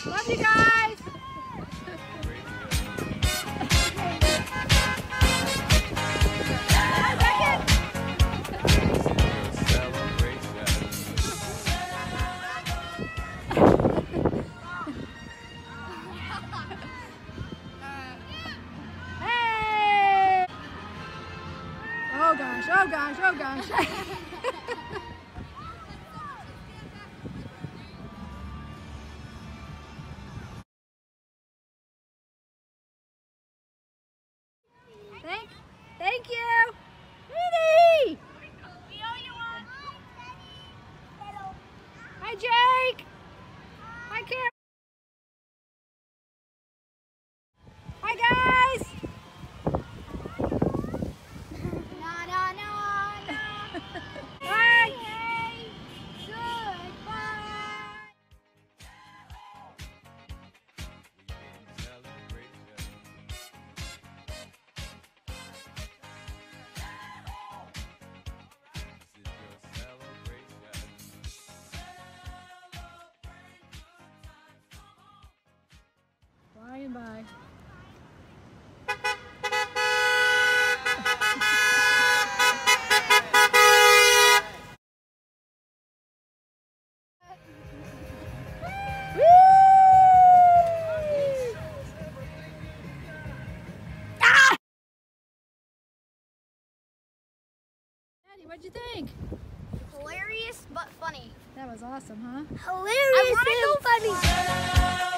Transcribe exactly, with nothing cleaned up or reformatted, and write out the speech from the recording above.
Love you guys. Oh gosh, oh gosh, oh gosh. thank, thank you. Edie! Hi Jake! Hi Karen! Hi guys! Flying by. Daddy, what'd you think? Hilarious but funny. That was awesome, huh? Hilarious and funny.